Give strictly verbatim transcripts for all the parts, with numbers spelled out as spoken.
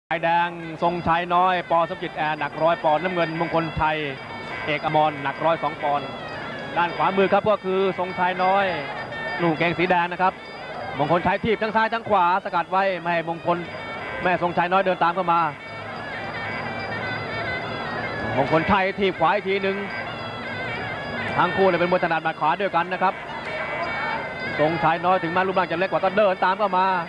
ฝ่ายแดงทรงชัยน้อยปอสมจิตแอร์หนักร้อยปอนด์น้ำเงินมงคลชัยเอกอมรหนักร้อยสองปอนด์ด้านขวามือครับก็คือทรงชัยน้อยลูกเกงสีแดงนะครับมงคลชัยทีบทั้งซ้ายทั้งขวาสกัดไว้ไม่ให้มงคลแม่ทรงชัยน้อยเดินตามเข้ามามงคลชัยทีบขวาอีกทีหนึ่งทั้งคู่เลยเป็นมวยถนัดหมัดขวาด้วยกันนะครับทรงชัยน้อยถึงมารูปร่างจะเล็กกว่าก็เดินตามเข้ามา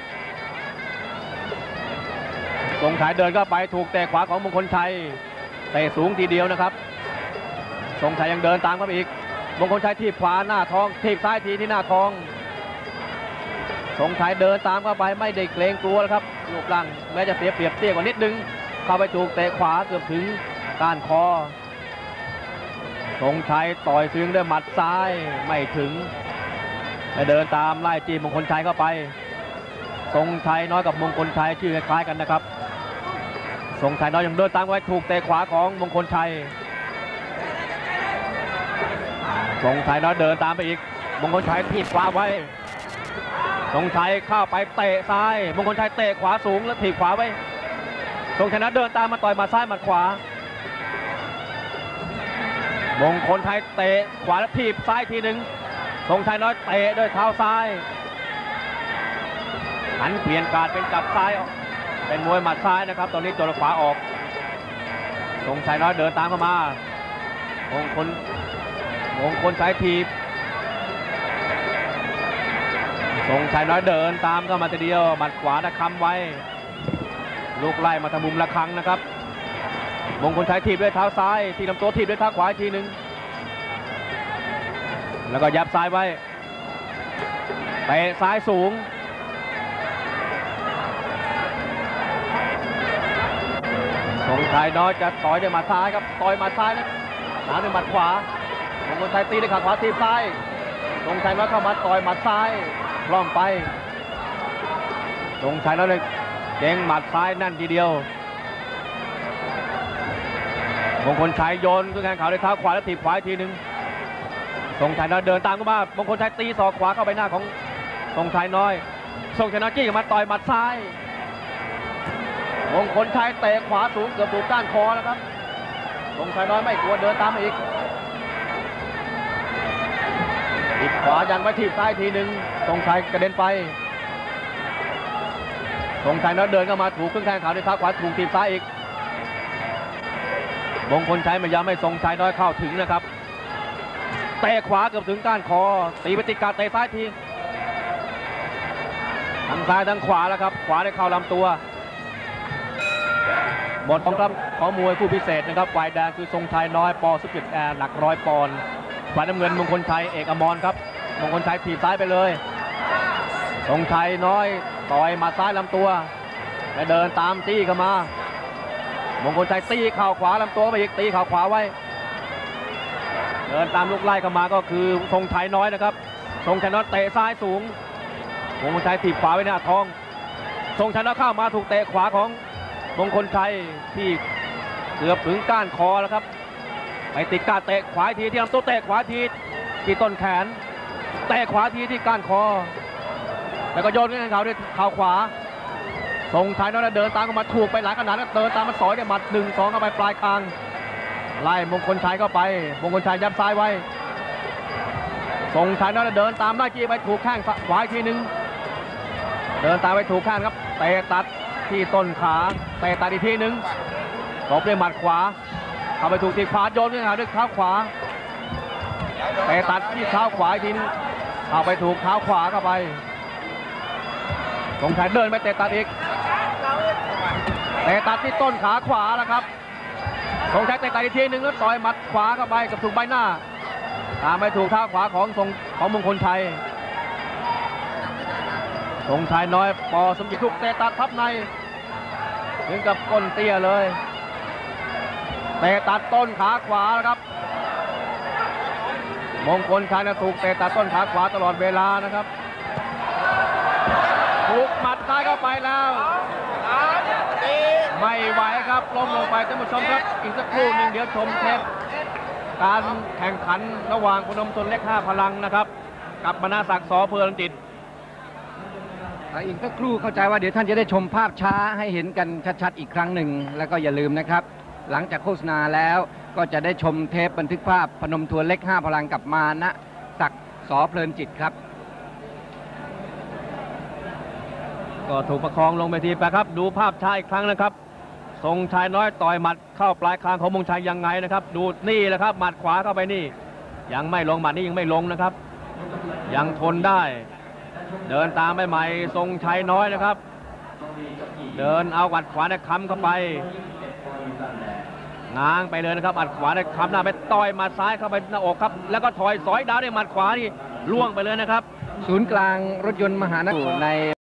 ทรงชัยเดินเข้าไปถูกเตะขวาของมงคลชัยเตะสูงทีเดียวนะครับทรงชัยยังเดินตามเข้าไปอีกมงคลชัยทีบขวาหน้าท้องทีบซ้ายทีที่หน้าท้องทรงชัยเดินตามเข้าไปไม่ได้เกรงกลัวแล้วครับรูปร่างแม้จะเสียเปรียบเตี้ยกว่านิดนึงเข้าไปถูกเตะขวาเกือบถึงก้านคอทรงชัยต่อยซึ่งด้วยหมัดซ้ายไม่ถึงและเดินตามไล่จีมงคลชัยเข้าไปทรงชัยน้อยกับมงคลชัยชื่อคล้ายๆกันนะครับทรงชัยน้อยยังเดินตามไว้ถูกเตะขวาของมงคลชัยทรงชัยน้อยเดินตามไปอีกมงคลชัยทีบขวาไว้ทรงชัยเข้าไปเตะซ้ายมงคลชัยเตะขวาสูงแล้วถีบขวาไว้ทรงชัยน้อยเดินตามมาต่อยหมัดซ้ายหมัดขวามงคลชัยเตะขวาแล้วถีบซ้ายทีหนึ่งทรงชัยน้อยเตะด้วยเท้าซ้ายหันเปลี่ยนการเป็นจับซ้ายเป็นมวยหมัดซ้ายนะครับตอนนี้ตัวขวาออกทรงชัยน้อยเดินตามเข้ามามงคลมงคลชัยทีบทรงชัยน้อยเดินตามเข้ามาทีเดียวหมัดขวาตะคำไว้ลูกไล่มาทางมุมละครั้งนะครับมงคลชัยทีบด้วยเท้าซ้ายที่ลำตัวทีบด้วยเท้าขวาอีกทีหนึ่งแล้วก็ยับซ้ายไว้เตะซ้ายสูงทรงชัยน้อยจะต่อยด้วยหมัดซ้ายครับต่อยหมัดซ้ายนะตามด้วยหมัดขวามงคลชัยตีด้วยขาขวาทีบซ้ายทรงชัยน้อยเข้ามาต่อยหมัดซ้ายคล่อมไปทรงชัยน้อยเลยเก่งหมัดซ้ายนั่นทีเดียวมงคลชัยโยนขึ้นแข้งขาด้วยเท้าขวาแล้วถีบขวาอีกทีหนึ่งทรงชัยน้อยเดินตามเข้ามามงคลชัยตีศอกขวาเข้าไปหน้าของทรงชัยน้อยทรงชัยน้อยจี้มาต่อยหมัดซ้ายมงคลชัยเตะขวาสูงเกือบถูกก้านคอแล้วครับทรงชัยน้อยไม่กลัวเดินตามมาอีกถีบขวายันไว้ถีบซ้ายทีหนึ่งทรงชัยกระเด็นไปทรงชัยน้อยเดินเข้ามาถูกขึ้นแข้งขาด้วยเท้าขวาถูกถีบซ้ายอีกมงคลชัยพยายามให้ทรงชัยน้อยเข้าถึงนะครับเตะขวาเกือบถึงก้านคอตีไปติดกาเตะซ้ายทีทั้งซ้ายทั้งขวาแล้วครับขวาได้เข้าลำตัวหมดของครับของมวยคู่พิเศษนะครับฝ่ายแดงคือทรงชัยน้อยปอสมจิตแอร์หนักร้อยปอนด์ฝ่ายน้ำเงินมงคลชัยเอกอมรครับมงคลชัยถีบซ้ายไปเลยทรงชัยน้อยต่อยมาซ้ายลำตัวและเดินตามตีเข้ามามงคลชัยตีเข่าขวาลำตัวไปอีกตีเข่าขวาไว้เดินตามลูกไล่เข้ามาก็คือทรงชัยน้อยนะครับทรงชัยน้อยเตะซ้ายสูงมงคลชัยถีบขวาไว้หน้าท้องทรงชัยน้อยเข้ามาถูกเตะขวาของมงคลชัยที่เกือบถึงก้านคอแล้วครับไปติดก้านเตะขวาทีที่ลำตัวเตะขวาทีที่ต้นแขนเตะขวาทีที่ก้านคอแล้วก็โยนขึ้นเขาด้วยเข่าขวาทรงชัยน้อยเดินตามเข้ามาถูกไปหลายขนาดแล้วเดินตามมาสอยเนี่ยหมัดหนึ่งสองเข้าไปปลายคางไล่มงคลชัยเข้าไปมงคลชัยยับซ้ายไว้ทรงชัยน้อยเดินตามไล่จี้ไปถูกแข้งขวาอีกทีนึงเดินตามไปถูกแข้งครับเตะตัดที่ต้นขาเตะตัดอีกทีนึงตบด้วยหมัดขวาเข้าไปถูกที่ขวาโยนขึ้นหาด้วยเท้าขวาเตะตัดที่เท้าขวาอีกทีนึงเข้าไปถูกเท้าขวาเข้าไปทรงชัยเดินไปเตะตัดอีกเตะตัดที่ต้นขาขวาแล้วครับทรงชัยเตะตัดอีกทีนึงแล้วต่อยหมัดขวาเข้าไปกับถูกใบหน้าตามไปถูกเท้าขวาของทรงของมงคลชัยทรงชัยน้อยปอสมจิตถูกเตะตัดทับในถึงกับก้นเตี้ยเลยเตะตัดต้นขาขวาครับมงคลชัยนะถูกเตะตัดต้นขาขวาตลอดเวลานะครับถูกหมัดซ้ายเข้าไปแล้วไม่ไหวครับล้มลงไปท่านผู้ชมครับอีกสักครู่หนึ่งเดี๋ยวชมเทปการแข่งขันระหว่างพนมตนเล็กห้าพลังนะครับกับมณศักดิ์ ส.เพลินจิตในอีกสักครู่เข้าใจว่าเดี๋ยวท่านจะได้ชมภาพช้าให้เห็นกันชัดๆอีกครั้งหนึ่งแล้วก็อย่าลืมนะครับหลังจากโฆษณาแล้วก็จะได้ชมเทปบันทึกภาพพนมทวนเล็กห้าพลังกับมานะศักดิ์สอเพลินจิตครับก็ถูกประคองลงไปทีไปครับดูภาพช้าอีกครั้งนะครับทรงชัยน้อยต่อยหมัดเข้าปลายคางของมงชัยยังไงนะครับดูนี่แหละครับหมัดขวาเข้าไปนี่ยังไม่ลงหมัดนี้ยังไม่ลงนะครับยังทนได้เดินตามไปใหม่ทรงชัยน้อยนะครับเดินเอาหมัดขวาในค้ำเข้าไปง้างไปเลยนะครับหมัดขวาในค้ำหน้าไปต่อยหมัดซ้ายเข้าไปหน้าอกครับแล้วก็ถอยสอยดาวด้วยหมัดขวานี่ล่วงไปเลยนะครับศูนย์กลางรถยนต์มหานครใน